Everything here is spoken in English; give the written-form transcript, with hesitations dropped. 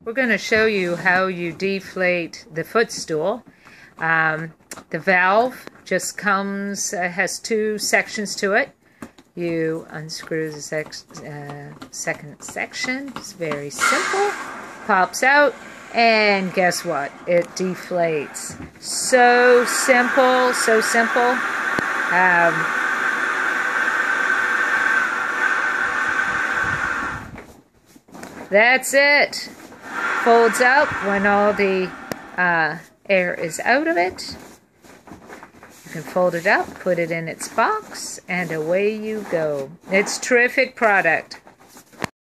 We're going to show you how you deflate the footstool. The valve just comes, has two sections to it. You unscrew the second section. It's very simple. Pops out, and guess what? It deflates. So simple, so simple. That's it. Folds up when all the air is out of it. You can fold it up, put it in its box, and away you go. It's a terrific product.